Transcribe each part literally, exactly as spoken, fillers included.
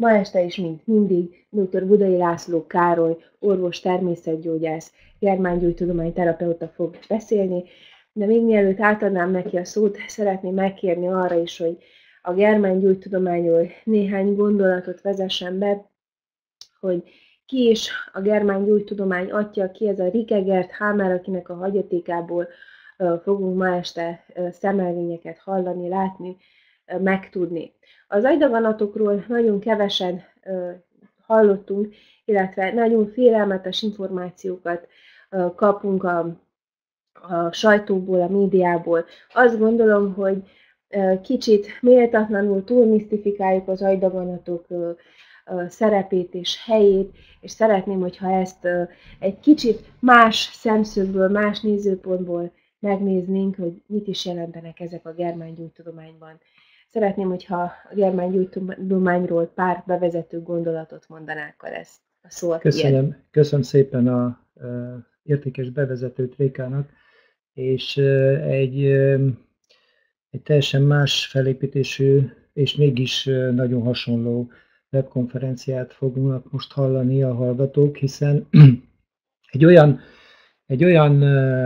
Ma este is, mint mindig, dr. Budai László Károly, orvos, természetgyógyász, germángyógytudomány terapeuta fog beszélni, de még mielőtt átadnám neki a szót, szeretném megkérni arra is, hogy a germángyógytudományról néhány gondolatot vezessen be, hogy ki is a germángyógytudomány atya, ki ez a Rikegert Hámer, akinek a hagyatékából fogunk ma este szemelvényeket hallani, látni, megtudni. Az agydaganatokról nagyon kevesen hallottunk, illetve nagyon félelmetes információkat kapunk a, a sajtóból, a médiából. Azt gondolom, hogy kicsit méltatlanul túlmisztifikáljuk az agydaganatok szerepét és helyét, és szeretném, hogyha ezt egy kicsit más szemszögből, más nézőpontból megnéznénk, hogy mit is jelentenek ezek a germángyógytudományban. Szeretném, hogyha a germángyógytudományról pár bevezető gondolatot mondanák, akkor ezt a szót. Köszönöm, köszönöm szépen a, a értékes bevezetőt Rékának, és egy, egy teljesen más felépítésű, és mégis nagyon hasonló webkonferenciát fognak most hallani a hallgatók, hiszen egy olyan, egy olyan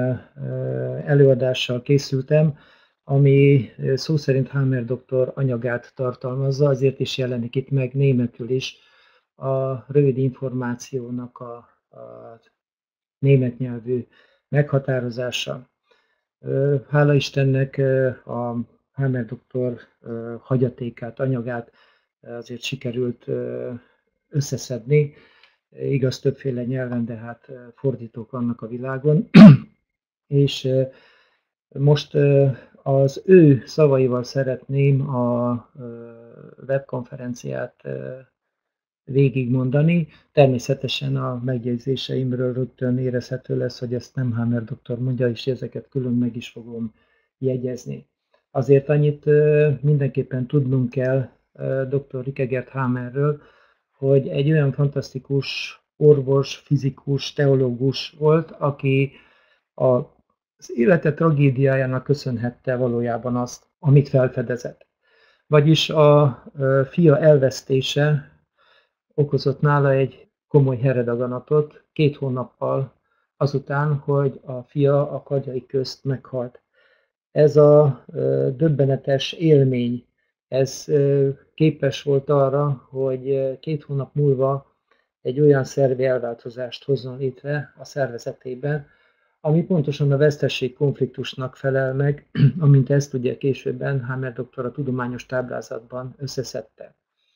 előadással készültem, ami szó szerint Hámer doktor anyagát tartalmazza, azért is jelenik itt meg németül is a rövid információnak a, a német nyelvű meghatározása. Hála Istennek a Hámer doktor hagyatékát, anyagát azért sikerült összeszedni. Igaz, többféle nyelven, de hát fordítók vannak a világon. És most az ő szavaival szeretném a webkonferenciát végigmondani. Természetesen a megjegyzéseimről rögtön érezhető lesz, hogy ezt nem Hámer doktor mondja, és ezeket külön meg is fogom jegyezni. Azért annyit mindenképpen tudnunk kell doktor Rikegert Hámerről, hogy egy olyan fantasztikus orvos, fizikus, teológus volt, aki az élete tragédiájának köszönhette valójában azt, amit felfedezett. Vagyis a fia elvesztése okozott nála egy komoly heredaganatot két hónappal azután, hogy a fia a karjai közt meghalt. Ez a döbbenetes élmény, ez képes volt arra, hogy két hónap múlva egy olyan szervi elváltozást hozzon létre a szervezetében, ami pontosan a vesztesség konfliktusnak felel meg, amint ezt ugye későbben Hámer doktor a tudományos táblázatban összeszedte.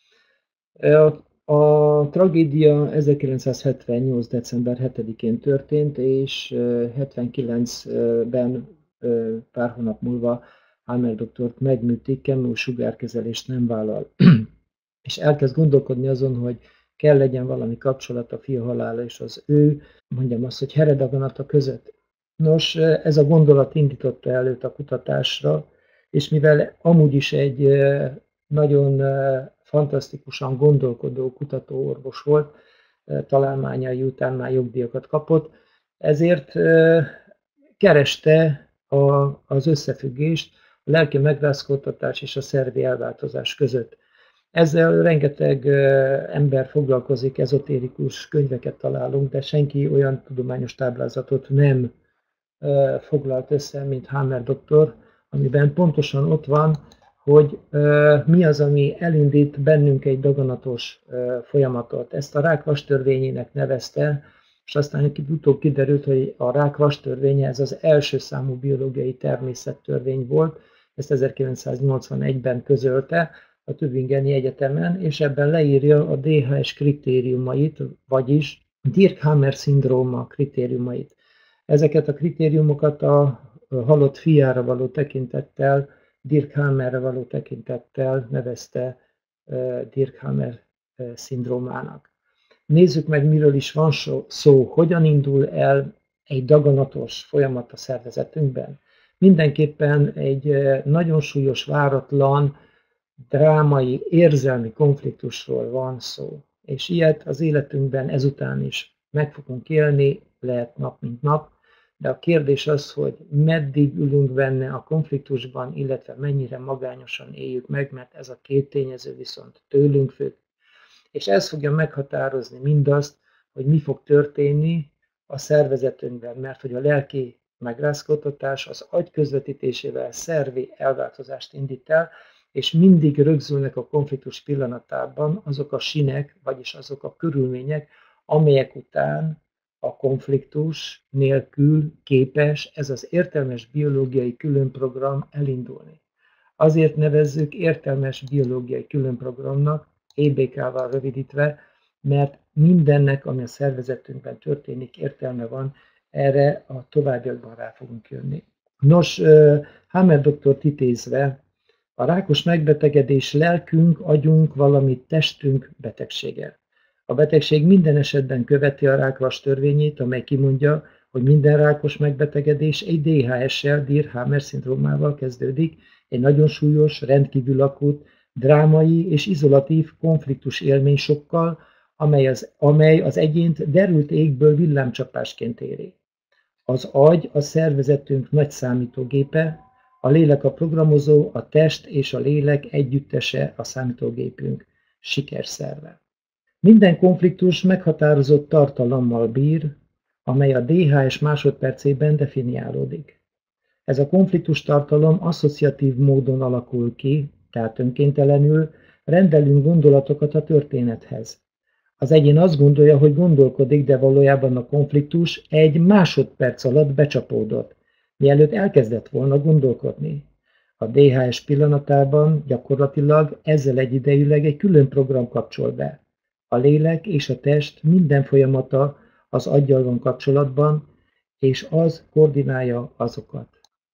A, a tragédia ezerkilencszázhetvennyolc. december hetedikén történt, és hetvenkilencben pár hónap múlva Hámer doktort megműtik, kemósugárkezelést nem vállal. És elkezd gondolkodni azon, hogy kell legyen valami kapcsolat a fia halála és az ő, mondjam azt, hogy heredaganata között. Nos, ez a gondolat indította előtt a kutatásra, és mivel amúgy is egy nagyon fantasztikusan gondolkodó kutatóorvos volt, találmányai után már jogdíjakat kapott, ezért kereste a, az összefüggést a lelki megrázkódtatás és a szervi elváltozás között. Ezzel rengeteg ember foglalkozik, ezotérikus könyveket találunk, de senki olyan tudományos táblázatot nem foglalt össze, mint Hámer doktor, amiben pontosan ott van, hogy mi az, ami elindít bennünk egy daganatos folyamatot. Ezt a rák vastörvényének nevezte, és aztán utóbb kiderült, hogy a rák vastörvénye ez az első számú biológiai természettörvény volt, ezt ezerkilencszáznyolcvanegyben közölte a Tübingeni Egyetemen, és ebben leírja a dé há es kritériumait, vagyis Dirkhammer-szindróma kritériumait. Ezeket a kritériumokat a halott fiára való tekintettel, Dirkhammerre való tekintettel nevezte Dirkhammer-szindrómának. Nézzük meg, miről is van szó, hogyan indul el egy daganatos folyamat a szervezetünkben. Mindenképpen egy nagyon súlyos, váratlan, drámai, érzelmi konfliktusról van szó. És ilyet az életünkben ezután is meg fogunk élni, lehet nap mint nap, de a kérdés az, hogy meddig ülünk benne a konfliktusban, illetve mennyire magányosan éljük meg, mert ez a két tényező viszont tőlünk függ. és ez fogja meghatározni mindazt, hogy mi fog történni a szervezetünkben, mert hogy a lelki megrázkódtatás az agy közvetítésével szervi elváltozást indít el, és mindig rögzülnek a konfliktus pillanatában azok a sinek, vagyis azok a körülmények, amelyek után a konfliktus nélkül képes ez az értelmes biológiai különprogram elindulni. Azért nevezzük értelmes biológiai különprogramnak, é bé ká-val rövidítve, mert mindennek, ami a szervezetünkben történik, értelme van, erre a továbbiakban rá fogunk jönni. Nos, Hammer doktort idézve, a rákos megbetegedés lelkünk, agyunk, valamint testünk betegsége. A betegség minden esetben követi a rákvas törvényét, amely kimondja, hogy minden rákos megbetegedés egy dé há es-sel, Dirr-Hammer-szindrómával kezdődik, egy nagyon súlyos, rendkívül akut, drámai és izolatív konfliktus élménysokkal, amely az, amely az egyént derült égből villámcsapásként éri. Az agy a szervezetünk nagy számítógépe, a lélek a programozó, a test és a lélek együttese a számítógépünk sikerszerve. Minden konfliktus meghatározott tartalommal bír, amely a dé há es másodpercében definiálódik. Ez a konfliktus tartalom asszociatív módon alakul ki, tehát önkéntelenül rendelünk gondolatokat a történethez. Az egyén azt gondolja, hogy gondolkodik, de valójában a konfliktus egy másodperc alatt becsapódott, mielőtt elkezdett volna gondolkodni. A dé há es pillanatában gyakorlatilag ezzel egyidejűleg egy külön program kapcsol be. A lélek és a test minden folyamata az aggyal van kapcsolatban, és az koordinálja azokat.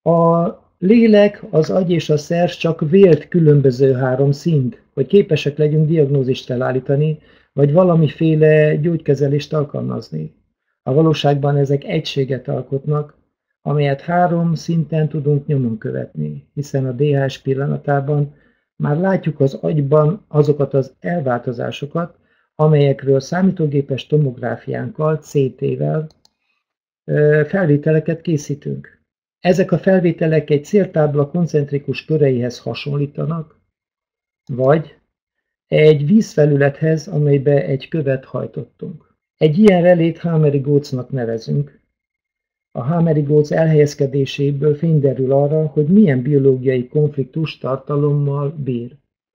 A lélek, az agy és a szerv csak vélt különböző három szint, hogy képesek legyünk diagnózist felállítani, vagy valamiféle gyógykezelést alkalmazni. A valóságban ezek egységet alkotnak, amelyet három szinten tudunk nyomon követni, hiszen a dé há es pillanatában már látjuk az agyban azokat az elváltozásokat, amelyekről számítógépes tomográfiánkkal, cé té-vel felvételeket készítünk. Ezek a felvételek egy céltábla koncentrikus köreihez hasonlítanak, vagy egy vízfelülethez, amelybe egy követ hajtottunk. Egy ilyen relét Hammeri gócnak nevezünk. A Hammeri góc elhelyezkedéséből fény derül arra, hogy milyen biológiai konfliktus tartalommal bír.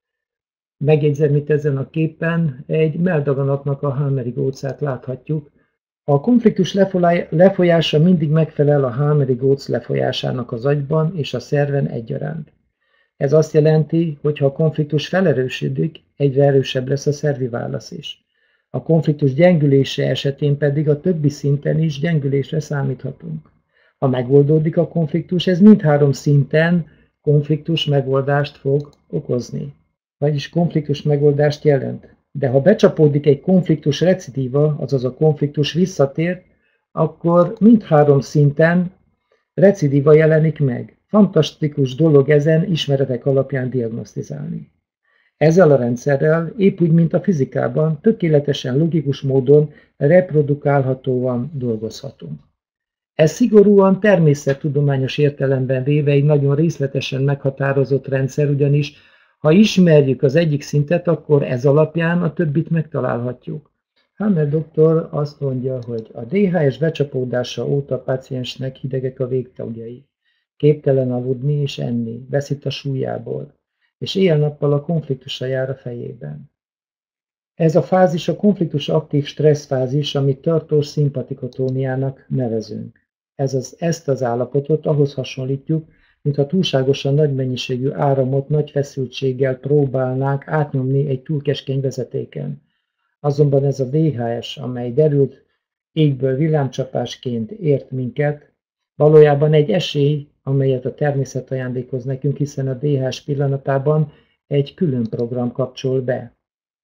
Megjegyzem itt ezen a képen egy melldaganatnak a Hammeri gócát láthatjuk. A konfliktus lefolyása mindig megfelel a Hammeri góc lefolyásának az agyban és a szerven egyaránt. Ez azt jelenti, hogy ha a konfliktus felerősödik, egyre erősebb lesz a szervi válasz is. A konfliktus gyengülése esetén pedig a többi szinten is gyengülésre számíthatunk. Ha megoldódik a konfliktus, ez mindhárom szinten konfliktus megoldást fog okozni, vagyis konfliktus megoldást jelent. De ha becsapódik egy konfliktus recidíva, azaz a konfliktus visszatér, akkor mindhárom szinten recidíva jelenik meg. Fantasztikus dolog ezen ismeretek alapján diagnosztizálni. Ezzel a rendszerrel, épp úgy, mint a fizikában, tökéletesen logikus módon reprodukálhatóan dolgozhatunk. Ez szigorúan természettudományos értelemben véve egy nagyon részletesen meghatározott rendszer, ugyanis ha ismerjük az egyik szintet, akkor ez alapján a többit megtalálhatjuk. Hammer doktor azt mondja, hogy a dé há es becsapódása óta a páciensnek hidegek a végtagjai. Képtelen aludni és enni, veszít a súlyából, és éjjel-nappal a konfliktusa jár a fejében. Ez a fázis a konfliktus aktív stresszfázis, amit tartós szimpatikotóniának nevezünk. Ez az, ezt az állapotot ahhoz hasonlítjuk, mintha túlságosan nagy mennyiségű áramot nagy feszültséggel próbálnánk átnyomni egy túl keskeny vezetéken. Azonban ez a dé há es, amely derült égből villámcsapásként ért minket, valójában egy esély, amelyet a természet ajándékoz nekünk, hiszen a dé há es pillanatában egy külön program kapcsol be.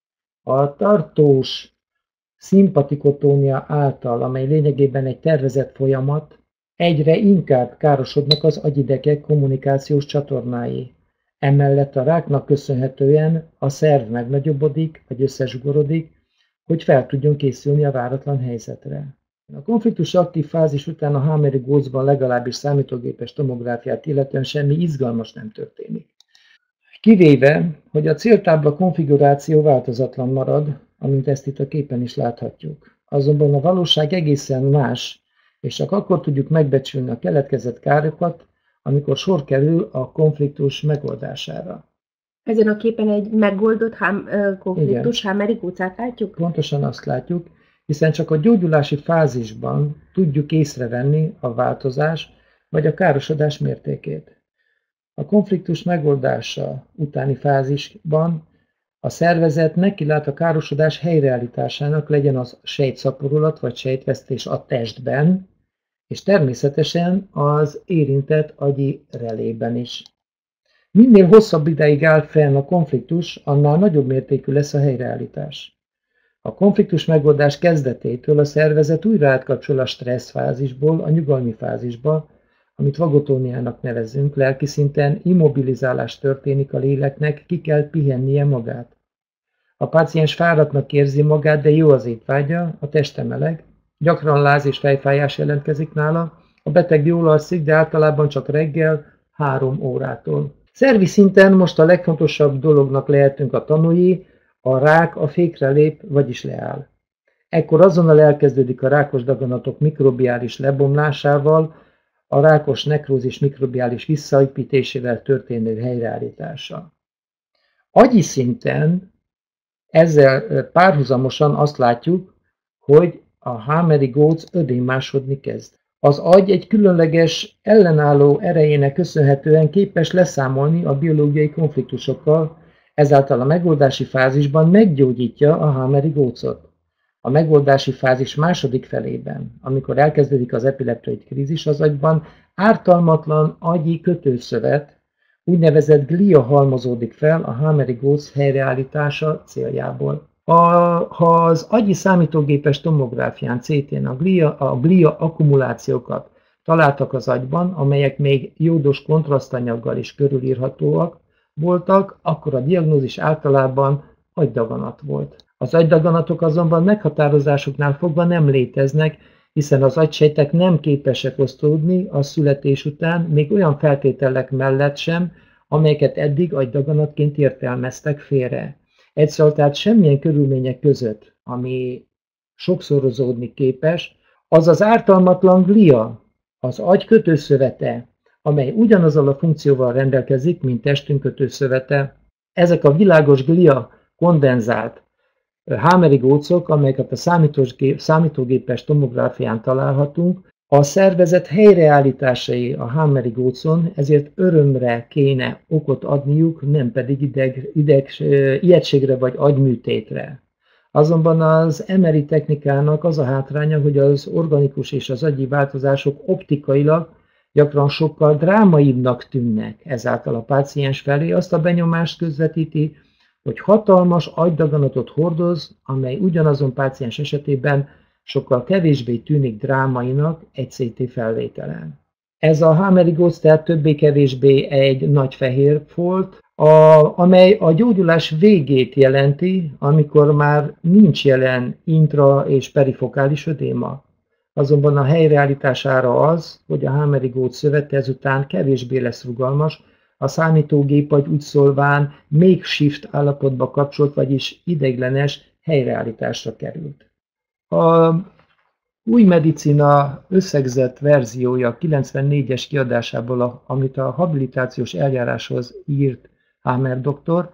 A tartós szimpatikotónia által, amely lényegében egy tervezett folyamat, egyre inkább károsodnak az agyidegek kommunikációs csatornái. Emellett a ráknak köszönhetően a szerv megnagyobbodik, vagy összezsugorodik, hogy fel tudjon készülni a váratlan helyzetre. A konfliktus aktív fázis után a Hammeri gócban legalábbis számítógépes tomográfiát illetően semmi izgalmas nem történik. Kivéve, hogy a céltábla konfiguráció változatlan marad, amint ezt itt a képen is láthatjuk. Azonban a valóság egészen más, és csak akkor tudjuk megbecsülni a keletkezett károkat, amikor sor kerül a konfliktus megoldására. Ezen a képen egy megoldott hám, konfliktus hámeri gócát látjuk? Pontosan azt látjuk, hiszen csak a gyógyulási fázisban tudjuk észrevenni a változás vagy a károsodás mértékét. A konfliktus megoldása utáni fázisban a szervezet nekilát a károsodás helyreállításának, legyen az sejtszaporulat vagy sejtvesztés a testben, és természetesen az érintett agyi relében is. Minél hosszabb ideig áll fenn a konfliktus, annál nagyobb mértékű lesz a helyreállítás. A konfliktus megoldás kezdetétől a szervezet újra átkapcsol a stressz fázisból a nyugalmi fázisba, amit vagotóniának nevezünk, lelki szinten immobilizálás történik a léleknek, ki kell pihennie magát. A páciens fáradtnak érzi magát, de jó az étvágya, a teste meleg, gyakran láz és fejfájás jelentkezik nála, a beteg jól alszik, de általában csak reggel három órától. Szervi szinten most a legfontosabb dolognak lehetünk a tanúi, a rák a fékre lép, vagyis leáll. Ekkor azonnal elkezdődik a rákos daganatok mikrobiális lebomlásával, a rákos nekrózis mikrobiális visszaépítésével történő helyreállítása. Agyi szinten ezzel párhuzamosan azt látjuk, hogy a hámeri góc ödémásodni kezd. Az agy egy különleges ellenálló erejének köszönhetően képes leszámolni a biológiai konfliktusokkal, ezáltal a megoldási fázisban meggyógyítja a hámeri gócot. A megoldási fázis második felében, amikor elkezdődik az epileptoid krízis az agyban, ártalmatlan agyi kötőszövet, úgynevezett glia halmozódik fel a hámeri góc helyreállítása céljából. A, ha az agyi számítógépes tomográfián cé tén a glia, a glia akkumulációkat találtak az agyban, amelyek még jódos kontrasztanyaggal is körülírhatóak voltak, akkor a diagnózis általában agydaganat volt. Az agydaganatok azonban meghatározásuknál fogva nem léteznek, hiszen az agysejtek nem képesek osztódni a születés után, még olyan feltételek mellett sem, amelyeket eddig agydaganatként értelmeztek félre. Egyszerűen tehát semmilyen körülmények között, ami sokszorozódni képes, az az ártalmatlan glia, az agy kötőszövete, amely ugyanazzal a funkcióval rendelkezik, mint testünk kötőszövete. Ezek a világos glia kondenzált hámeri gócok, amelyeket a számítógépes tomográfián találhatunk, a szervezet helyreállításai a hámeri gócon, ezért örömre kéne okot adniuk, nem pedig ideg, ideg, ijegységre vagy agyműtétre. Azonban az em er i technikának az a hátránya, hogy az organikus és az agyi változások optikailag gyakran sokkal drámaibbnak tűnnek, ezáltal a páciens felé azt a benyomást közvetíti, hogy hatalmas agydaganatot hordoz, amely ugyanazon páciens esetében sokkal kevésbé tűnik drámainak egy cé té felvételen. Ez a hámeri góc tehát többé-kevésbé egy nagy fehér folt, a, amely a gyógyulás végét jelenti, amikor már nincs jelen intra- és perifokális ödéma. Azonban a helyreállítására az, hogy a hámeri góc szövete ezután kevésbé lesz rugalmas, a számítógép vagy úgy szólván makeshift állapotba kapcsolt, vagyis ideiglenes helyreállításra került. A új medicina összegzett verziója kilencvennégyes kiadásából, amit a habilitációs eljáráshoz írt Hamer doktor,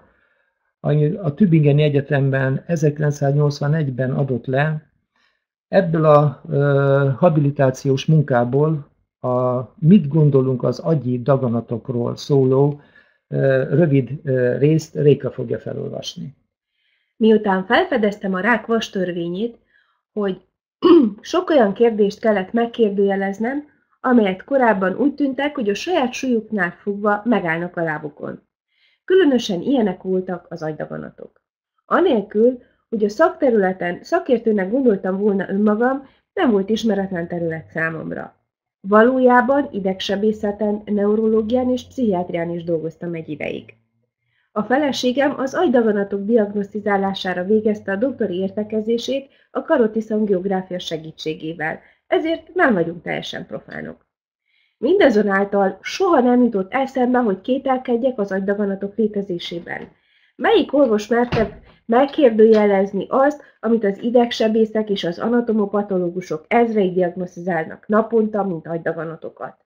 a Tübingeni Egyetemben ezerkilencszáznyolcvanegyben adott le, ebből a uh, habilitációs munkából a Mit gondolunk az agyi daganatokról szóló uh, rövid uh, részt Réka fogja felolvasni. Miután felfedeztem a rák vastörvényét, hogy sok olyan kérdést kellett megkérdőjeleznem, amelyet korábban úgy tűntek, hogy a saját súlyuknál fogva megállnak a lábukon. Különösen ilyenek voltak az agydaganatok. Anélkül, hogy a szakterületen szakértőnek gondoltam volna önmagam, nem volt ismeretlen terület számomra. Valójában idegsebészeten, neurológián és pszichiátrián is dolgoztam egy ideig. A feleségem az agydaganatok diagnosztizálására végezte a doktori értekezését a karotisz angiográfia segítségével, ezért nem vagyunk teljesen profánok. Mindazonáltal soha nem jutott eszembe, hogy kételkedjek az agydaganatok létezésében. Melyik orvos merte megkérdőjelezni azt, amit az idegsebészek és az anatomopatológusok ezrei diagnosztizálnak naponta, mint agydaganatokat.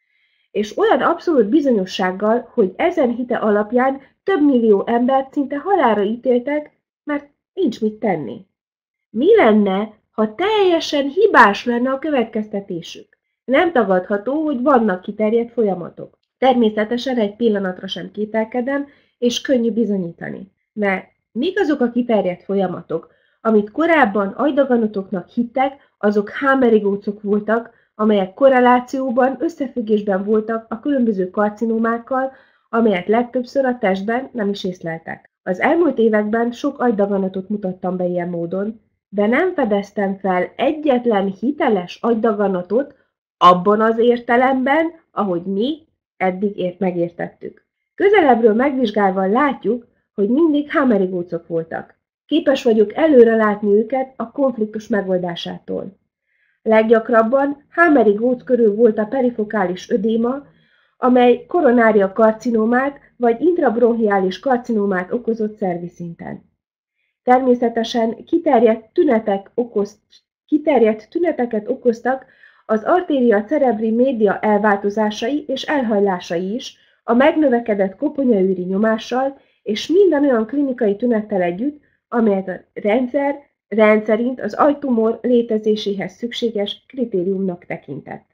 És olyan abszolút bizonyossággal, hogy ezen hite alapján több millió embert szinte halálra ítéltek, mert nincs mit tenni. Mi lenne, ha teljesen hibás lenne a következtetésük? Nem tagadható, hogy vannak kiterjedt folyamatok. Természetesen egy pillanatra sem kételkedem, és könnyű bizonyítani. Mert mik azok a kiterjedt folyamatok, amit korábban agydaganatoknak hittek, azok hámerigócok voltak, amelyek korrelációban, összefüggésben voltak a különböző karcinómákkal, amelyet legtöbbször a testben nem is észleltek. Az elmúlt években sok agydaganatot mutattam be ilyen módon, de nem fedeztem fel egyetlen hiteles agydaganatot abban az értelemben, ahogy mi eddig ért megértettük. Közelebbről megvizsgálva látjuk, hogy mindig hámerigócok voltak. Képes vagyok előre látni őket a konfliktus megoldásától. Leggyakrabban hámerigóc körül volt a perifokális ödéma, amely koronária karcinómát vagy intrabronchiális karcinómát okozott szervi szinten. Természetesen kiterjedt, tünetek okozt, kiterjedt tüneteket okoztak az arteria cerebri média elváltozásai és elhajlásai is, a megnövekedett koponyaűri nyomással és minden olyan klinikai tünettel együtt, amelyet a rendszer rendszerint az agytumor létezéséhez szükséges kritériumnak tekintett.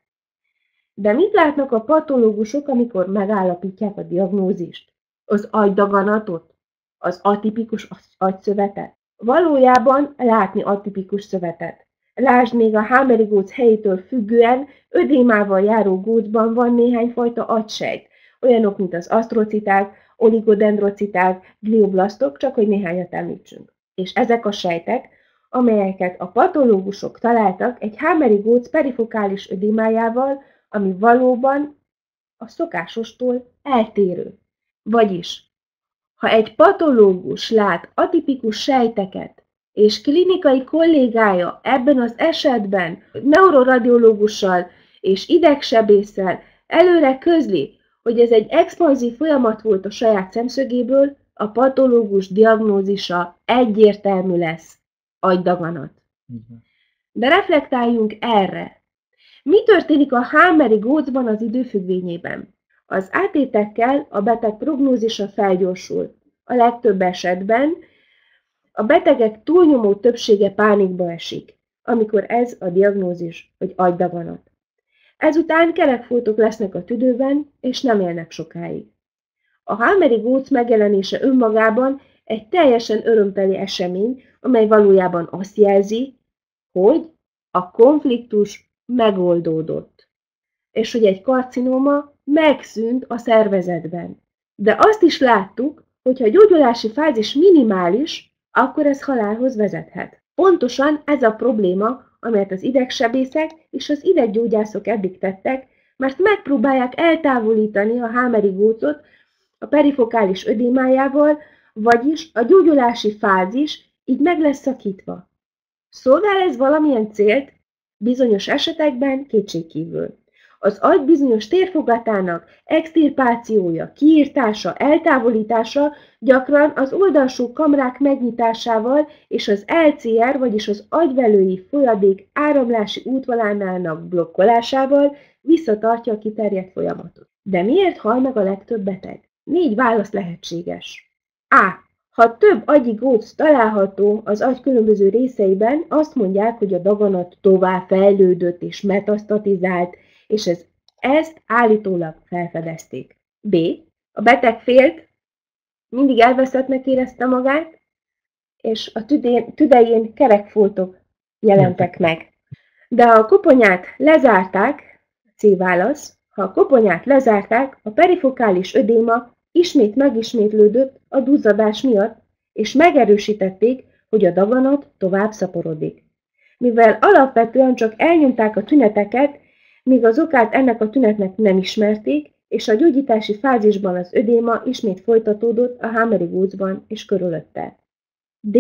De mit látnak a patológusok, amikor megállapítják a diagnózist? Az agydaganatot? Az atipikus agyszövetet? Valójában látni atipikus szövetet. Lásd, még a hámerigóc helyétől függően ödémával járó gócban van néhány fajta agysejt, olyanok, mint az asztrociták, oligodendrociták, glioblasztok, csak hogy néhányat említsünk. És ezek a sejtek, amelyeket a patológusok találtak egy hámerigóc perifokális ödémájával, ami valóban a szokásostól eltérő. Vagyis, ha egy patológus lát atipikus sejteket, és klinikai kollégája ebben az esetben neuroradiológussal és idegsebésszel előre közli, hogy ez egy expanzív folyamat volt a saját szemszögéből, a patológus diagnózisa egyértelmű lesz: agydaganat. De reflektáljunk erre. Mi történik a hámerigócban az idő függvényében? Az átétekkel a beteg prognózisa felgyorsul. A legtöbb esetben a betegek túlnyomó többsége pánikba esik, amikor ez a diagnózis, hogy agydaganat. Ezután kerekfoltok lesznek a tüdőben, és nem élnek sokáig. A hámerigóc megjelenése önmagában egy teljesen örömteli esemény, amely valójában azt jelzi, hogy a konfliktus megoldódott, és hogy egy karcinóma megszűnt a szervezetben. De azt is láttuk, hogy ha a gyógyulási fázis minimális, akkor ez halálhoz vezethet. Pontosan ez a probléma, amelyet az idegsebészek és az ideggyógyászok eddig tettek, mert megpróbálják eltávolítani a hámerigócot a perifokális ödémájával, vagyis a gyógyulási fázis így meg lesz szakítva. Szolgál ez valamilyen célt? Bizonyos esetekben kétségkívül. Az agy bizonyos térfogatának extirpációja, kiirtása, eltávolítása gyakran az oldalsó kamrák megnyitásával és az el cé er, vagyis az agyvelői folyadék áramlási útvonalának blokkolásával visszatartja a kiterjedt folyamatot. De miért hal meg a legtöbb beteg? Négy válasz lehetséges. A. Ha több agyi góc található az agy különböző részeiben, azt mondják, hogy a daganat tovább fejlődött és metasztatizált, és ez, ezt állítólag felfedezték. B. A beteg félt, mindig elveszettnek érezte magát, és a tüdén, tüdején kerekfoltok jelentek meg. De ha a koponyát lezárták, C válasz, ha a koponyát lezárták, a perifokális ödéma ismét megismétlődött a duzzadás miatt, és megerősítették, hogy a daganat tovább szaporodik. Mivel alapvetően csak elnyomták a tüneteket, míg az okát ennek a tünetnek nem ismerték, és a gyógyítási fázisban az ödéma ismét folytatódott a hámerigócban és körülötte. D.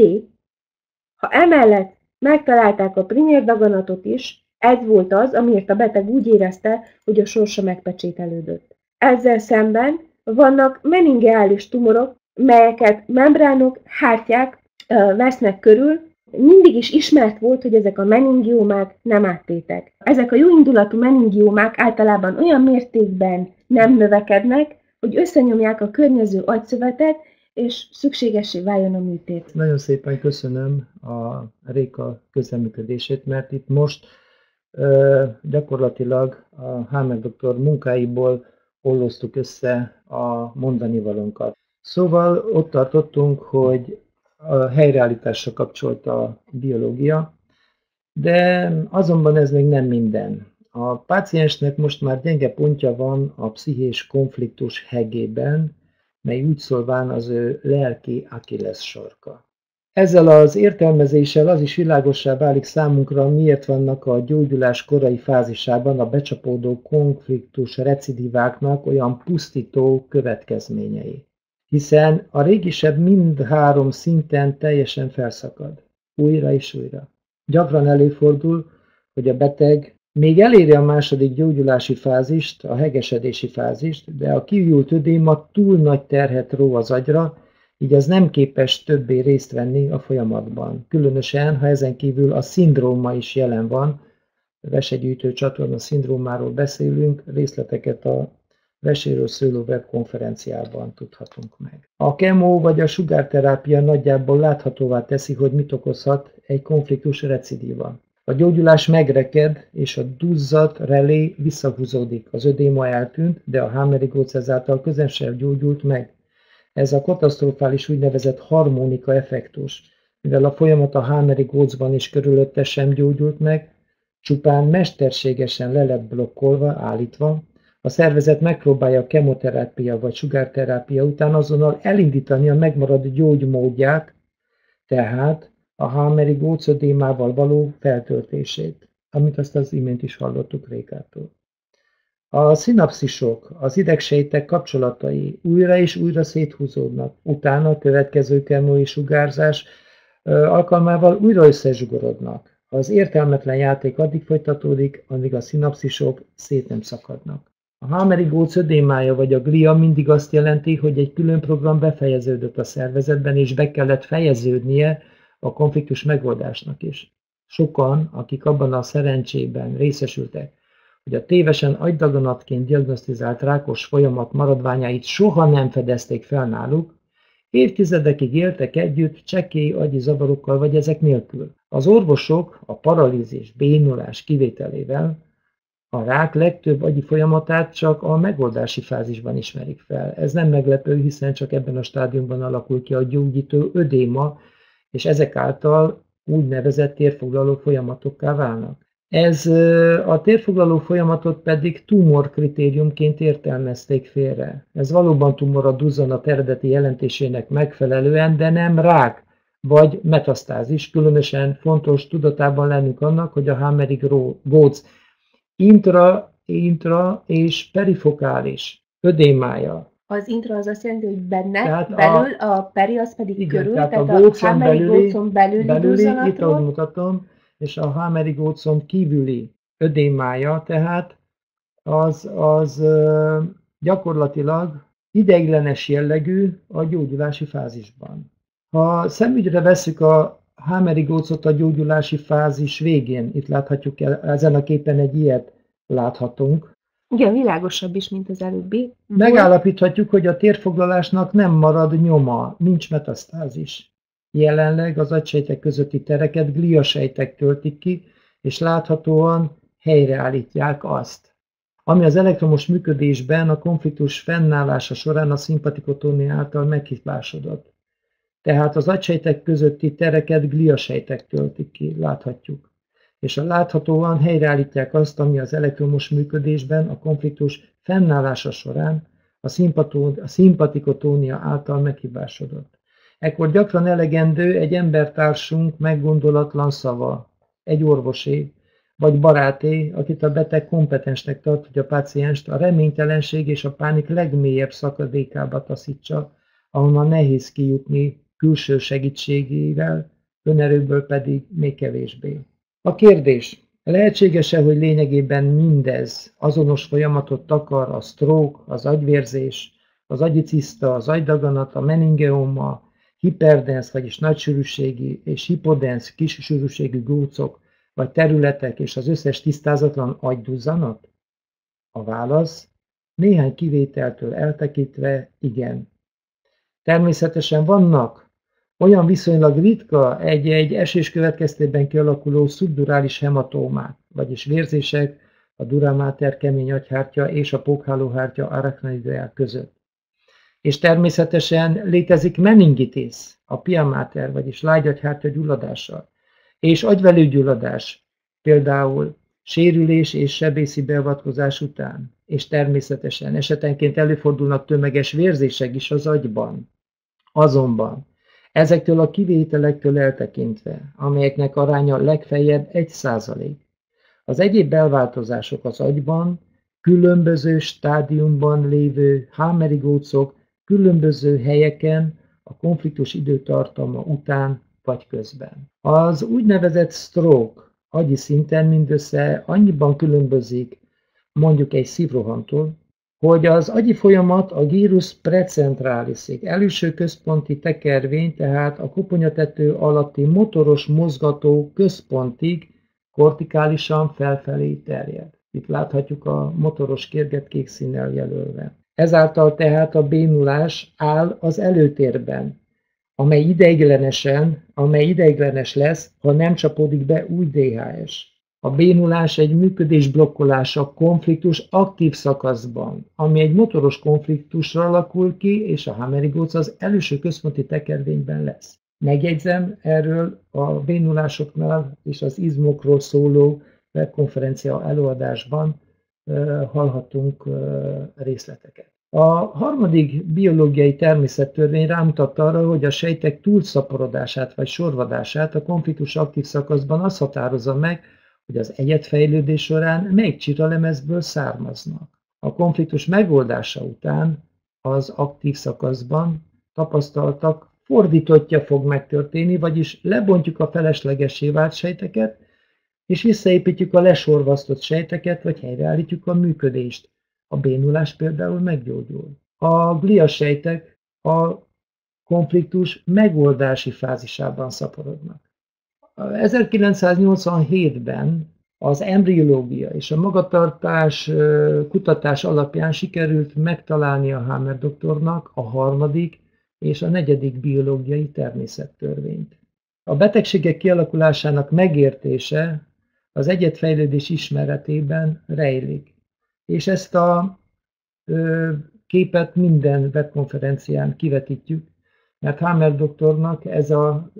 Ha emellett megtalálták a primér daganatot is, ez volt az, amiért a beteg úgy érezte, hogy a sorsa megpecsételődött. Ezzel szemben vannak meningeális tumorok, melyeket membránok, hártyák vesznek körül. Mindig is ismert volt, hogy ezek a meningiómák nem áttétek. Ezek a jóindulatú meningiómák általában olyan mértékben nem növekednek, hogy összenyomják a környező agyszövetet, és szükségessé váljon a műtét. Nagyon szépen köszönöm a Réka közreműködését, mert itt most uh, gyakorlatilag a Hámer doktor munkáiból olloztuk össze a mondanivalónkat. Szóval ott tartottunk, hogy a helyreállításra kapcsolt a biológia, de azonban ez még nem minden. A páciensnek most már gyenge pontja van a pszichés konfliktus hegében, mely úgy szólván az ő lelki Achilles sarka. Ezzel az értelmezéssel az is világossá válik számunkra, miért vannak a gyógyulás korai fázisában a becsapódó konfliktus recidiváknak olyan pusztító következményei. Hiszen a régisebb mindhárom szinten teljesen felszakad, újra és újra. Gyakran előfordul, hogy a beteg még eléri a második gyógyulási fázist, a hegesedési fázist, de a kiújult ödéma túl nagy terhet ró az agyra, így az nem képes többé részt venni a folyamatban. Különösen, ha ezen kívül a szindróma is jelen van, vesegyűjtő csatorna szindrómáról beszélünk, részleteket a Veséről szóló webkonferenciában tudhatunk meg. A kemó vagy a sugárterápia nagyjából láthatóvá teszi, hogy mit okozhat egy konfliktus recidíva. A gyógyulás megreked, és a duzzadt relé visszahúzódik. Az ödéma eltűnt, de a Hámeri góc ezáltal közel sem gyógyult meg. Ez a katasztrofális úgynevezett harmonika effektus, mivel a folyamat a Hámeri gócban is körülötte sem gyógyult meg, csupán mesterségesen le lett blokkolva, állítva, a szervezet megpróbálja a kemoterápia vagy sugárterápia után azonnal elindítani a megmaradó gyógymódját, tehát a Hámeri gócödémával való feltöltését, amit azt az imént is hallottuk Rékától. A szinapszisok, az idegsejtek kapcsolatai újra és újra széthúzódnak, utána a következő kemói sugárzás alkalmával újra összezsugorodnak. Az értelmetlen játék addig folytatódik, amíg a szinapszisok szét nem szakadnak. A Hámeri góc ödémája vagy a glia mindig azt jelenti, hogy egy külön program befejeződött a szervezetben, és be kellett fejeződnie a konfliktus megoldásnak is. Sokan, akik abban a szerencsében részesültek, hogy a tévesen agydaganatként diagnosztizált rákos folyamat maradványait soha nem fedezték fel náluk, évtizedekig éltek együtt csekély agyi zavarokkal vagy ezek nélkül. Az orvosok a paralízis, bénulás kivételével a rák legtöbb agyi folyamatát csak a megoldási fázisban ismerik fel. Ez nem meglepő, hiszen csak ebben a stádiumban alakul ki a gyógyító ödéma, és ezek által úgynevezett térfoglaló folyamatokká válnak. Ez a térfoglaló folyamatot pedig tumor kritériumként értelmezték félre. Ez valóban tumor a duzzanat eredeti jelentésének megfelelően, de nem rák vagy metasztázis. Különösen fontos tudatában lennünk annak, hogy a Hámeri góc intra, intra és perifokális ödémája. Az intra az azt jelenti, hogy benne, tehát belül, a, a peri az pedig igen, körül, tehát, tehát a, a gócon Hámeri belüli, gócon belüli, belüli itt ahogy duzzanatról. mutatom, és a Hámeri gócon kívüli ödémája, tehát az, az gyakorlatilag ideiglenes jellegű a gyógyulási fázisban. Ha szemügyre vesszük a Hámeri gócot a gyógyulási fázis végén, itt láthatjuk el, ezen a képen egy ilyet láthatunk. Igen, világosabb is, mint az előbbi. Megállapíthatjuk, hogy a térfoglalásnak nem marad nyoma, nincs metasztázis. Jelenleg az agysejtek közötti tereket gliasejtek töltik ki, és láthatóan helyreállítják azt, ami az elektromos működésben a konfliktus fennállása során a szimpatikotónia által meghibásodott. Tehát az agysejtek közötti tereket gliasejtek töltik ki, láthatjuk. És a láthatóan helyreállítják azt, ami az elektromos működésben a konfliktus fennállása során a, a szimpatikotónia által meghibásodott. Ekkor gyakran elegendő egy embertársunk meggondolatlan szava, egy orvosé, vagy baráté, akit a beteg kompetensnek tart, hogy a pácienst a reménytelenség és a pánik legmélyebb szakadékába taszítsa, ahonnan nehéz kijutni külső segítségével, önerőből pedig még kevésbé. A kérdés, lehetséges-e, hogy lényegében mindez azonos folyamatot takar a stroke, az agyvérzés, az agyi ciszta, az agydaganat, a meningeoma hiperdensz, vagyis nagysűrűségi és hipodensz, kissűrűségű gócok vagy területek és az összes tisztázatlan agyduzzanat? A válasz néhány kivételtől eltekintve igen. Természetesen vannak olyan viszonylag ritka egy-egy esés következtében kialakuló szubdurális hematómák, vagyis vérzések a dura mater kemény agyhártya és a pókhálóhártya arachnoideál között. És természetesen létezik meningitis, a pia mater, vagyis lágyagyhártya gyulladással, és agyvelőgyulladás, például sérülés és sebészi beavatkozás után, és természetesen esetenként előfordulnak tömeges vérzések is az agyban. Azonban ezektől a kivételektől eltekintve, amelyeknek aránya legfeljebb egy százalék, az egyéb belváltozások az agyban különböző stádiumban lévő Hammeri gócok különböző helyeken a konfliktus időtartama után vagy közben. Az úgynevezett stroke agyi szinten mindössze annyiban különbözik mondjuk egy szívrohamtól, hogy az agyi folyamat a gyrus precentralisig, előső központi tekervény, tehát a koponyatető alatti motoros mozgató központig kortikálisan felfelé terjed. Itt láthatjuk a motoros kérget kék színnel jelölve. Ezáltal tehát a bénulás áll az előtérben, amely ideiglenesen, amely ideiglenes lesz, ha nem csapódik be új dé há es. A bénulás egy működésblokkolás a konfliktus aktív szakaszban, ami egy motoros konfliktusra alakul ki, és a Hammeri góc az előső központi tekervényben lesz. Megjegyzem, erről a bénulásoknál és az izmokról szóló webkonferencia előadásban uh, hallhatunk uh, részleteket. A harmadik biológiai természettörvény rámutat arra, hogy a sejtek túlszaporodását vagy sorvadását a konfliktus aktív szakaszban azt határozza meg, hogy az egyedfejlődés során melyik csiralemezből származnak. A konfliktus megoldása után az aktív szakaszban tapasztaltak fordítottja fog megtörténni, vagyis lebontjuk a feleslegessé vált sejteket, és visszaépítjük a lesorvasztott sejteket, vagy helyreállítjuk a működést. A bénulás például meggyógyul. A gliasejtek a konfliktus megoldási fázisában szaporodnak. ezerkilencszáznyolcvanhétben az embriológia és a magatartás kutatás alapján sikerült megtalálni a Hammer doktornak a harmadik és a negyedik biológiai természettörvényt. A betegségek kialakulásának megértése az egyedfejlődés ismeretében rejlik, és ezt a ö, képet minden webkonferencián kivetítjük, mert Hammer doktornak ez a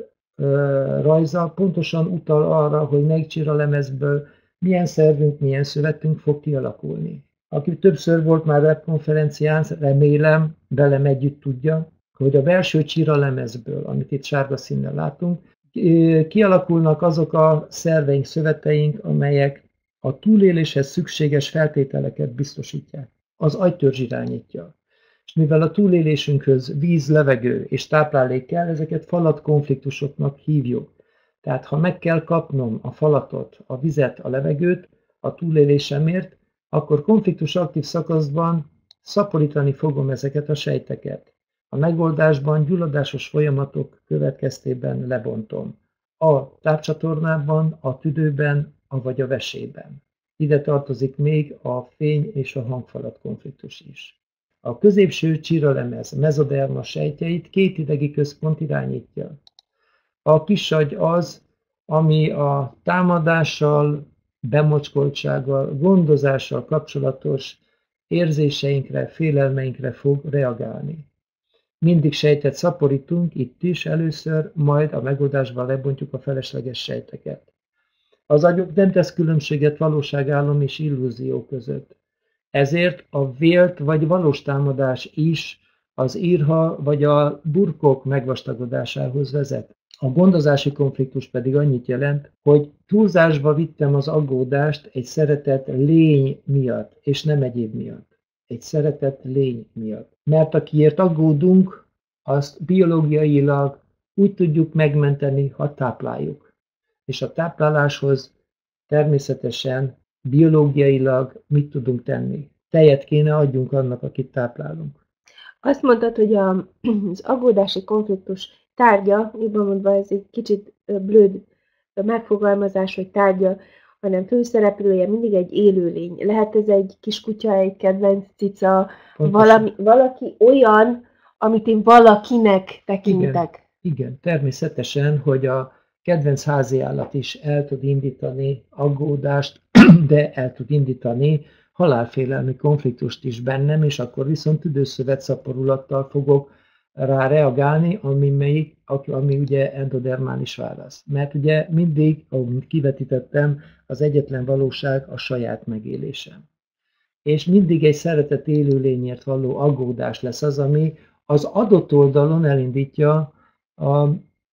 rajza pontosan utal arra, hogy melyik csiralemezből milyen szervünk, milyen szövetünk fog kialakulni. Aki többször volt már webkonferencián, remélem velem együtt tudja, hogy a belső csiralemezből, amit itt sárga színnel látunk, kialakulnak azok a szerveink, szöveteink, amelyek a túléléshez szükséges feltételeket biztosítják. Az agytörzs irányítja. És mivel a túlélésünkhöz víz, levegő és táplálék kell, ezeket falatkonfliktusoknak hívjuk. Tehát ha meg kell kapnom a falatot, a vizet, a levegőt a túlélésemért, akkor konfliktus aktív szakaszban szaporítani fogom ezeket a sejteket. A megoldásban gyulladásos folyamatok következtében lebontom. A tápcsatornában, a tüdőben, vagy a vesében. Ide tartozik még a fény- és a hangfalat konfliktus is. A középső csiralemez mezoderma sejtjeit két idegi központ irányítja. A kisagy az, ami a támadással, bemocskoltsággal, gondozással kapcsolatos érzéseinkre, félelmeinkre fog reagálni. Mindig sejtet szaporítunk, itt is először, majd a megoldásban lebontjuk a felesleges sejteket. Az agyuk nem tesz különbséget valóságálom és illúzió között. Ezért a vélt vagy valós támadás is az írha vagy a burkok megvastagodásához vezet. A gondozási konfliktus pedig annyit jelent, hogy túlzásba vittem az aggódást egy szeretett lény miatt, és nem egyéb miatt. Egy szeretett lény miatt. Mert akiért aggódunk, azt biológiailag úgy tudjuk megmenteni, ha tápláljuk. És a tápláláshoz természetesen biológiailag mit tudunk tenni? Tejet kéne adjunk annak, akit táplálunk. Azt mondtad, hogy a, az aggódási konfliktus tárgya, jobban mondva ez egy kicsit blőd megfogalmazás, hogy tárgya, hanem főszereplője mindig egy élőlény. Lehet ez egy kiskutya, egy kedvenc cica, valami, valaki olyan, amit én valakinek tekintek. Igen, igen, természetesen, hogy a kedvenc háziállat is el tud indítani aggódást, de el tud indítani halálfélelmi konfliktust is bennem, és akkor viszont tüdőszövet szaporulattal fogok rá reagálni, ami, melyik, ami ugye endodermális válasz. Mert ugye mindig, ahogy kivetítettem, az egyetlen valóság a saját megélésem. És mindig egy szeretett élőlényért való aggódás lesz az, ami az adott oldalon elindítja a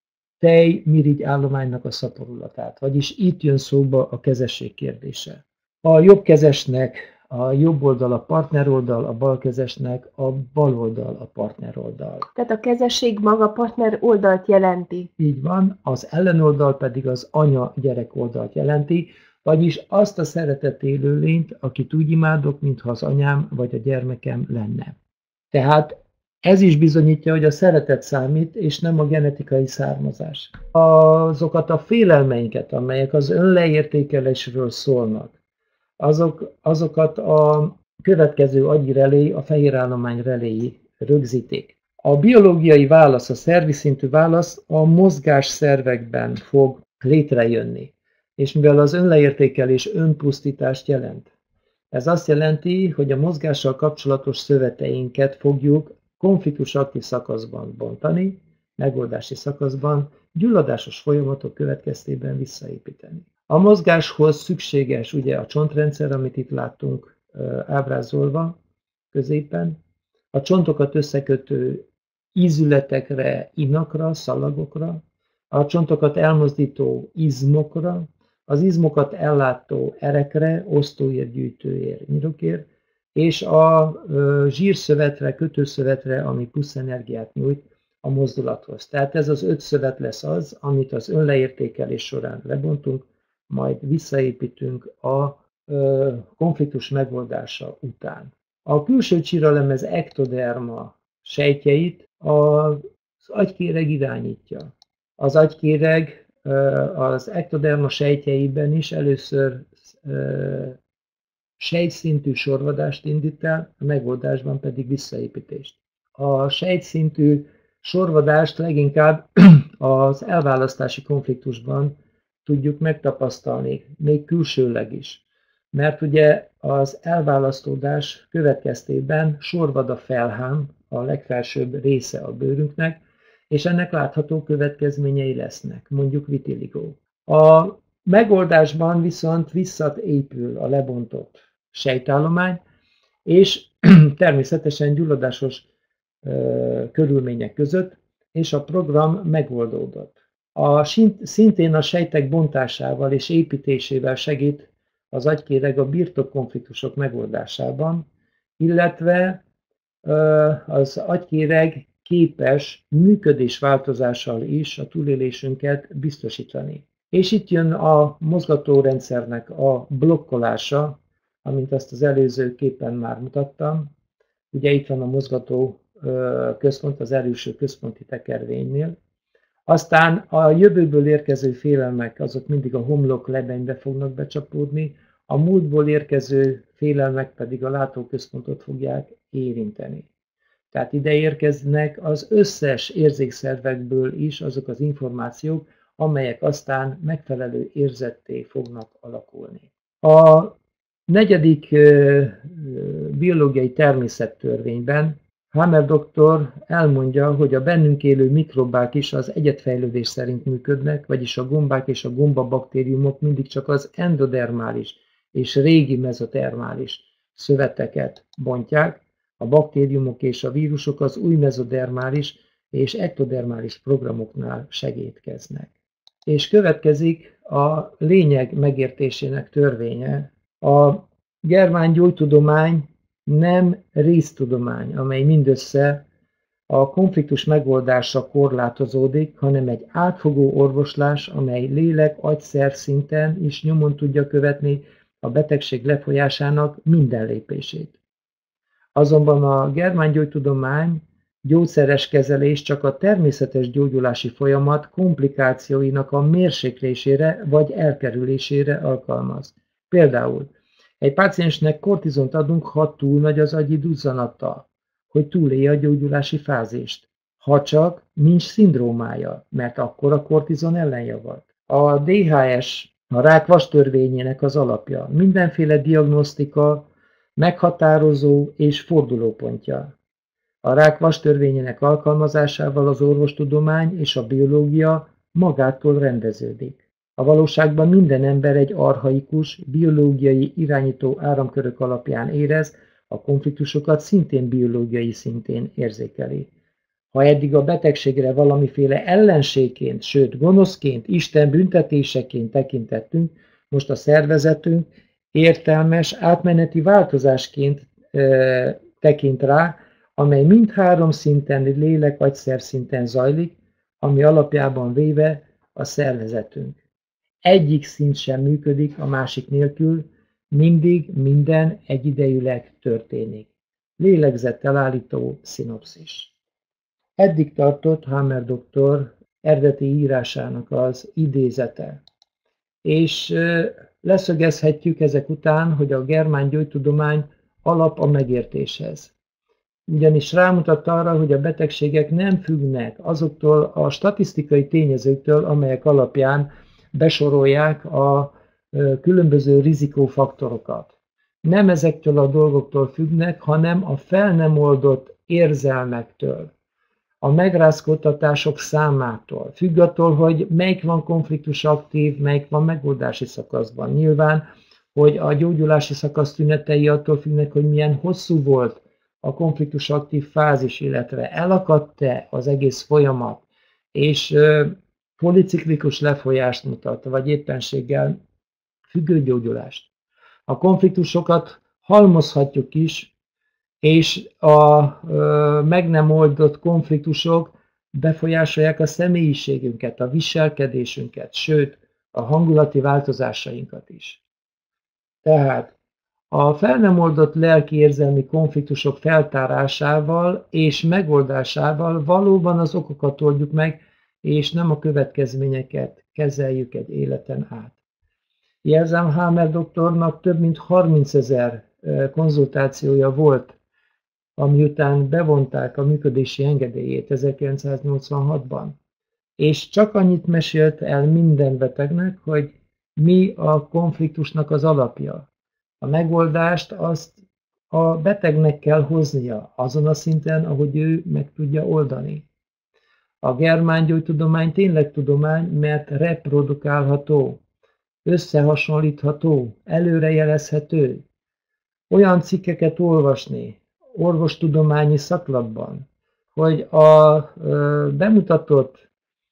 tej-mirigy állománynak a szaporulatát. Vagyis itt jön szóba a kezesség kérdése. A jobbkezesnek a jobb oldal a partneroldal, a balkezesnek a bal oldal a partneroldal. Tehát a kezesség maga partner oldalt jelenti. Így van, az ellenoldal pedig az anya-gyerek oldalt jelenti, vagyis azt a szeretett élőlényt, akit úgy imádok, mintha az anyám vagy a gyermekem lenne. Tehát ez is bizonyítja, hogy a szeretet számít, és nem a genetikai származás. Azokat a félelmeinket, amelyek az önleértékelésről szólnak, azok, azokat a következő agyi relé, a fehérállomány reléi rögzítik. A biológiai válasz, a szervi szintű válasz a mozgás szervekben fog létrejönni. És mivel az önleértékelés önpusztítást jelent, ez azt jelenti, hogy a mozgással kapcsolatos szöveteinket fogjuk konfliktus aktív szakaszban bontani, megoldási szakaszban, gyulladásos folyamatok következtében visszaépíteni. A mozgáshoz szükséges ugye a csontrendszer, amit itt láttunk ábrázolva középen, a csontokat összekötő ízületekre, inakra, szalagokra, a csontokat elmozdító izmokra, az izmokat ellátó erekre, osztóér, gyűjtőér, nyirokér, és a zsírszövetre, kötőszövetre, ami plusz energiát nyújt a mozdulathoz. Tehát ez az öt szövet lesz az, amit az önleértékelés során lebontunk, majd visszaépítünk a konfliktus megoldása után. A külső csíralemez ektoderma sejtjeit az agykéreg irányítja. Az agykéreg az ektoderma sejtjeiben is először sejtszintű sorvadást indít el, a megoldásban pedig visszaépítést. A sejtszintű sorvadást leginkább az elválasztási konfliktusban tudjuk megtapasztalni, még külsőleg is. Mert ugye az elválasztódás következtében sorvad a felhám, a legfelsőbb része a bőrünknek, és ennek látható következményei lesznek, mondjuk vitiligó. A megoldásban viszont visszaépül a lebontott sejtállomány, és természetesen gyulladásos ö, körülmények között, és a program megoldódott. A, szintén a sejtek bontásával és építésével segít az agykéreg a birtokkonfliktusok megoldásában, illetve ö, az agykéreg képes működésváltozással is a túlélésünket biztosítani. És itt jön a mozgatórendszernek a blokkolása, amint azt az előző képen már mutattam. Ugye itt van a mozgató központ az előső központi tekervénynél. Aztán a jövőből érkező félelmek, azok mindig a homlok lebenybe fognak becsapódni, a múltból érkező félelmek pedig a látóközpontot fogják érinteni. Tehát ide érkeznek az összes érzékszervekből is azok az információk, amelyek aztán megfelelő érzetté fognak alakulni. A negyedik biológiai természettörvényben Hammer doktor elmondja, hogy a bennünk élő mikrobák is az egyedfejlődés szerint működnek, vagyis a gombák és a gombabaktériumok mindig csak az endodermális és régi mezodermális szöveteket bontják, a baktériumok és a vírusok az új mezodermális és ektodermális programoknál segítkeznek. És következik a lényeg megértésének törvénye. A germán gyógytudomány nem résztudomány, amely mindössze a konfliktus megoldása korlátozódik, hanem egy átfogó orvoslás, amely lélek-agyszer szinten is nyomon tudja követni a betegség lefolyásának minden lépését. Azonban a germán gyógytudomány gyógyszeres kezelés csak a természetes gyógyulási folyamat komplikációinak a mérséklésére vagy elkerülésére alkalmaz. Például egy páciensnek kortizont adunk, ha túl nagy az agyi duzzanata, hogy túlélje a gyógyulási fázist, ha csak nincs szindrómája, mert akkor a kortizon ellenjavat. A dé há es a rák vastörvényének az alapja, mindenféle diagnosztika, meghatározó és fordulópontja. A rák vastörvényének alkalmazásával az orvostudomány és a biológia magától rendeződik. A valóságban minden ember egy archaikus, biológiai irányító áramkörök alapján érez, a konfliktusokat szintén biológiai szintén érzékeli. Ha eddig a betegségre valamiféle ellenségként, sőt gonoszként, Isten büntetéseként tekintettünk, most a szervezetünk értelmes, átmeneti változásként e, tekint rá, amely mindhárom szinten, lélek-agyszer szinten zajlik, ami alapjában véve a szervezetünk. Egyik szint sem működik a másik nélkül, mindig minden egyidejűleg történik. Lélegzettel állító szinopszis. Eddig tartott Hammer doktor eredeti írásának az idézete. És leszögezhetjük ezek után, hogy a germán gyógytudomány alap a megértéshez. Ugyanis rámutat arra, hogy a betegségek nem függnek azoktól a statisztikai tényezőktől, amelyek alapján besorolják a különböző rizikófaktorokat. Nem ezektől a dolgoktól függnek, hanem a fel nem oldott érzelmektől, a megrázkódtatások számától, függ attól, hogy melyik van konfliktus aktív, melyik van megoldási szakaszban. Nyilván, hogy a gyógyulási szakasz tünetei attól függnek, hogy milyen hosszú volt a konfliktus aktív fázis, illetve elakadt-e az egész folyamat, és policiklikus lefolyást mutat, vagy éppenséggel függő gyógyulást. A konfliktusokat halmozhatjuk is, és a ö, meg nem oldott konfliktusok befolyásolják a személyiségünket, a viselkedésünket, sőt, a hangulati változásainkat is. Tehát a fel nem oldott lelki-érzelmi konfliktusok feltárásával és megoldásával valóban az okokat oldjuk meg, és nem a következményeket kezeljük egy életen át. Jelzem, Hammer doktornak több mint harmincezer konzultációja volt, amiután bevonták a működési engedélyét ezerkilencszáznyolcvanhatban. És csak annyit mesélt el minden betegnek, hogy mi a konfliktusnak az alapja. A megoldást azt a betegnek kell hoznia azon a szinten, ahogy ő meg tudja oldani. A germán gyógytudomány tényleg tudomány, mert reprodukálható, összehasonlítható, előrejelezhető. Olyan cikkeket olvasni orvostudományi szaklapban, hogy a ö, bemutatott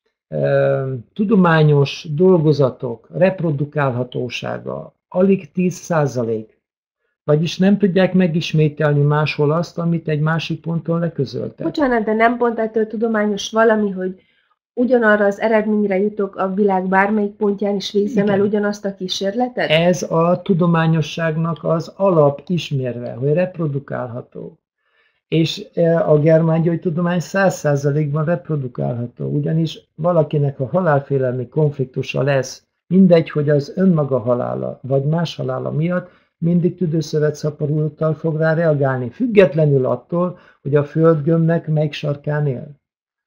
ö, tudományos dolgozatok reprodukálhatósága alig tíz százalék, vagyis nem tudják megismételni máshol azt, amit egy másik ponton leközöltek. Bocsánat, de nem pont ettől tudományos valami, hogy ugyanarra az eredményre jutok a világ bármelyik pontján is végzem el ugyanazt a kísérletet? Ez a tudományosságnak az alapismérve, hogy reprodukálható. És a germán gyógytudomány száz százalékban reprodukálható, ugyanis valakinek a halálfélelmi konfliktusa lesz, mindegy, hogy az önmaga halála, vagy más halála miatt mindig tüdőszövetszaporulattal fog rá reagálni, függetlenül attól, hogy a földgömbnek melyik sarkán él.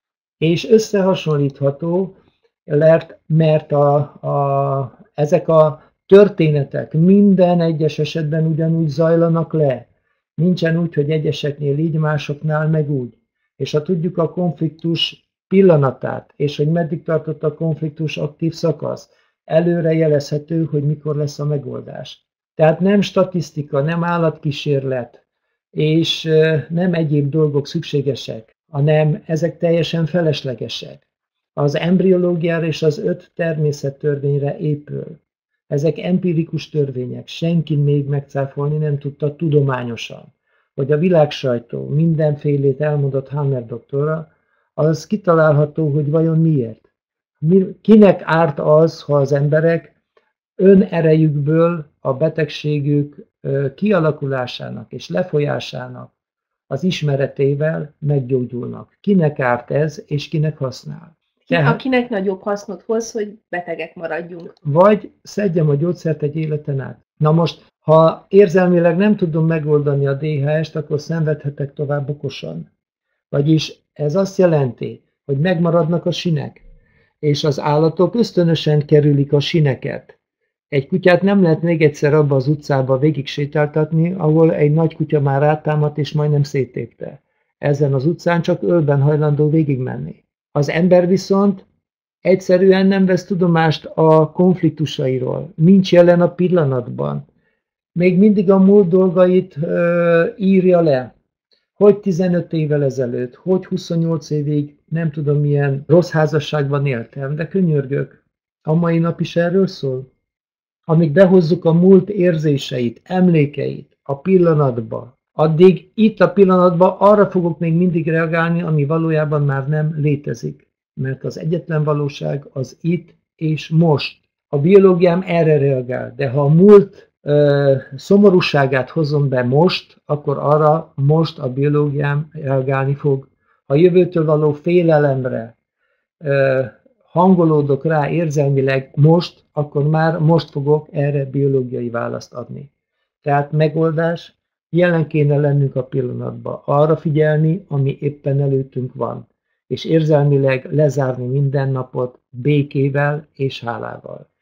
És összehasonlítható, mert, mert a, a, ezek a történetek minden egyes esetben ugyanúgy zajlanak le. Nincsen úgy, hogy egyeseknél így, másoknál meg úgy. És ha tudjuk a konfliktus pillanatát, és hogy meddig tartott a konfliktus aktív szakasz, előre jelezhető, hogy mikor lesz a megoldás. Tehát nem statisztika, nem állatkísérlet, és nem egyéb dolgok szükségesek, hanem ezek teljesen feleslegesek. Az embriológiára és az öt természettörvényre épül. Ezek empirikus törvények, senki még megcáfolni nem tudta tudományosan. Hogy a világsajtó mindenfélét elmondott Hammer doktorra, az kitalálható, hogy vajon miért. Kinek árt az, ha az emberek önerejükből a betegségük kialakulásának és lefolyásának az ismeretével meggyógyulnak. Kinek árt ez, és kinek használ. Ki, Tehát, akinek nagyobb hasznot hoz, hogy betegek maradjunk. Vagy szedjem a gyógyszert egy életen át. Na most, ha érzelmileg nem tudom megoldani a dé há est, akkor szenvedhetek tovább okosan. Vagyis ez azt jelenti, hogy megmaradnak a sinek, és az állatok ösztönösen kerülik a sineket. Egy kutyát nem lehet még egyszer abba az utcába végig sétáltatni, ahol egy nagy kutya már rátámadt és majdnem széttépte. Ezen az utcán csak ölben hajlandó végigmenni. Az ember viszont egyszerűen nem vesz tudomást a konfliktusairól, nincs jelen a pillanatban. Még mindig a múlt dolgait ö, írja le. Hogy tizenöt évvel ezelőtt, hogy huszonnyolc évig nem tudom milyen rossz házasságban éltem, de könyörgök. A mai nap is erről szól. Amíg behozzuk a múlt érzéseit, emlékeit a pillanatba, addig itt a pillanatban arra fogok még mindig reagálni, ami valójában már nem létezik. Mert az egyetlen valóság az itt és most. A biológiám erre reagál, de ha a múlt ö, szomorúságát hozom be most, akkor arra most a biológiám reagálni fog. Ha a jövőtől való félelemre ö, hangolódok rá érzelmileg most, akkor már most fogok erre biológiai választ adni. Tehát megoldás, jelen kéne lennünk a pillanatban, arra figyelni, ami éppen előttünk van, és érzelmileg lezárni minden napot békével és hálával.